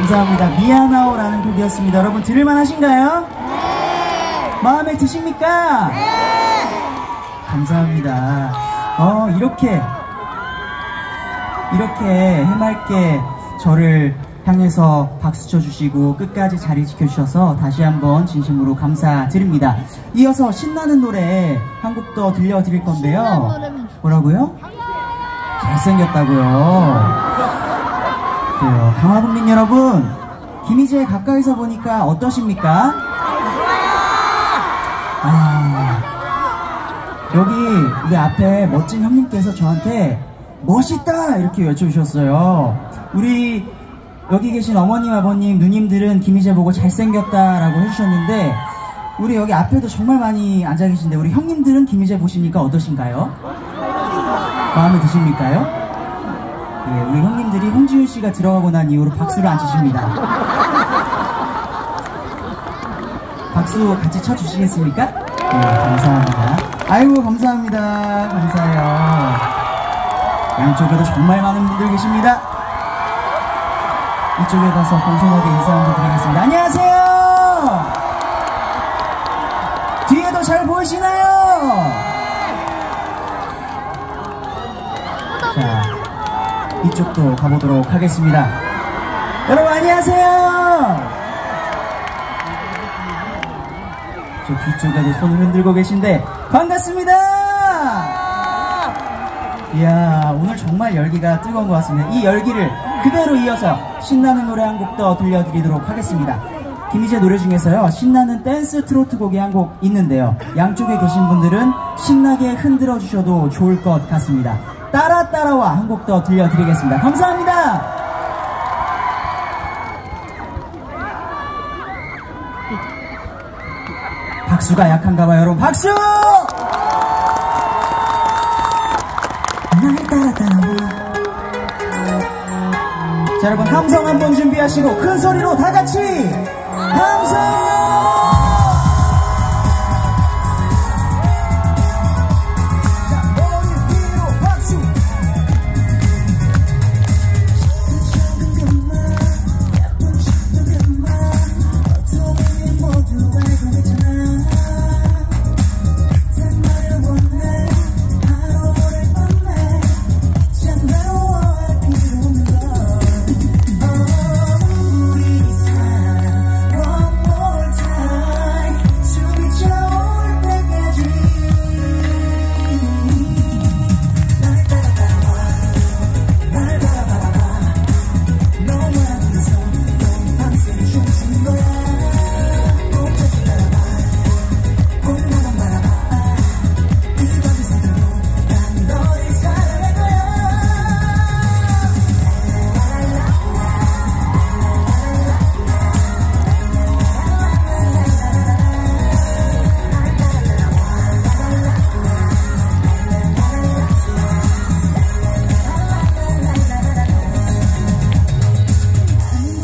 감사합니다. 미안하오라는 곡이었습니다. 여러분 들을만 하신가요? 네. 마음에 드십니까? 네. 감사합니다. 이렇게 해맑게 저를 향해서 박수 쳐주시고 끝까지 자리 지켜주셔서 다시 한번 진심으로 감사드립니다. 이어서 신나는 노래 한 곡 더 들려드릴 건데요. 뭐라고요? 잘생겼다고요. 그래요. 강화국민 여러분, 김희재 가까이서 보니까 어떠십니까? 여기 우리 앞에 멋진 형님께서 저한테 멋있다 이렇게 외쳐주셨어요. 우리 여기 계신 어머님, 아버님, 누님들은 김희재 보고 잘생겼다라고 해주셨는데 우리 여기 앞에도 정말 많이 앉아 계신데 우리 형님들은 김희재 보시니까 어떠신가요? 마음에 드십니까요? 예, 우리 형님들이 홍지윤 씨가 들어가고 난 이후로 박수를 안 치십니다. 박수 같이 쳐주시겠습니까? 네, 감사합니다. 아이고, 감사합니다. 감사해요. 양쪽에도 정말 많은 분들 계십니다. 이쪽에 가서 공손하게 인사 한번 드리겠습니다. 안녕하세요! 뒤에도 잘 보이시나요? 자, 이쪽도 가보도록 하겠습니다. 여러분 안녕하세요. 저 뒤쪽에도 손을 흔들고 계신데 반갑습니다. 이야, 오늘 정말 열기가 뜨거운 것 같습니다. 이 열기를 그대로 이어서 신나는 노래 한 곡 더 들려드리도록 하겠습니다. 김희재 노래 중에서요, 신나는 댄스 트로트 곡이 한 곡 있는데요, 양쪽에 계신 분들은 신나게 흔들어 주셔도 좋을 것 같습니다. 따라와 한 곡 더 들려드리겠습니다. 감사합니다. 박수가 약한가봐요, 여러분. 박수! 날 따라와. 자, 여러분 함성 한번 준비하시고 큰 소리로 다 같이 함성!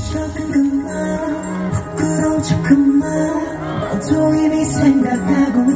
또 이미 생각하고